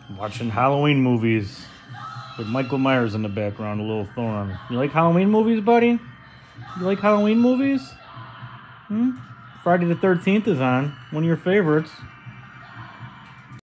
Watching Halloween movies with Michael Myers in the background, a little Thorin. You like Halloween movies, buddy? You like Halloween movies? Friday the 13th is on. One of your favorites.